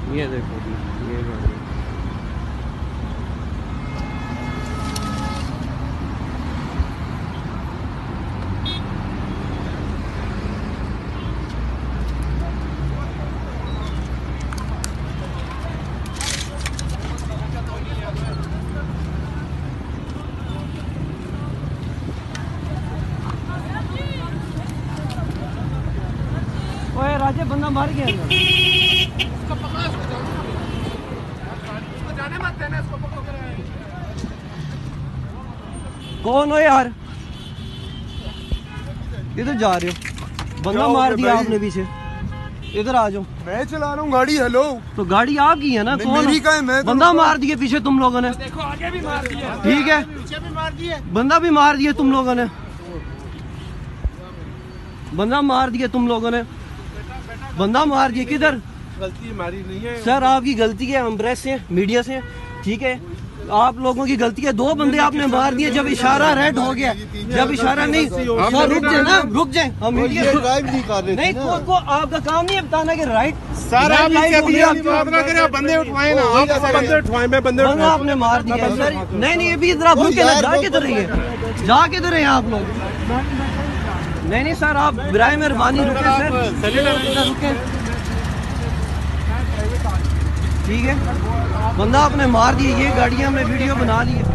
ये देखो जी, ये गाड़ी राजे बंदा मार गया अंदर। कौन हो यार? इधर जा रहे हो? बंदा मार दिया आपने पीछे। इधर आ जाओ। मैं चला रहा हूँ गाड़ी। हेलो, तो गाड़ी आपकी है ना? कौन मेरी का है? मैं बंदा मार दिए पीछे तुम लोगों ने। देखो आगे भी मार दिया, ठीक है, पीछे भी मार दिए, बंदा भी मार दिए तुम लोगों ने। बंदा मार दिए तुम लोगों ने। बंदा मार दिए। किधर? गलती हमारी नहीं है सर, आपकी गलती है। हम प्रेस से, मीडिया से, ठीक है, आप लोगों की गलती है। 2 बंदे आपने मार दिए जब इशारा रेड हो गया। जब इशारा नहीं, सर रुक जाए ना, रुक जाए। हम मीडिया ड्राइव नहीं कर रहे नहीं, को आपका काम नहीं है बताना कि राइट। सर, आप बात करें, बंदे उठवाए ना, आप बंदे उठवाए, मैं बंदे आपने मार दिया सर। नहीं, अभी इधर रुक के ना, जा किधर रही है, जा किधर है आप लोग? नहीं सर, आप बराए मेहरबानी रुके सर, रुके, ठीक है। बंदा आपने मार दिया। ये गाड़ियां हमने वीडियो बना ली है।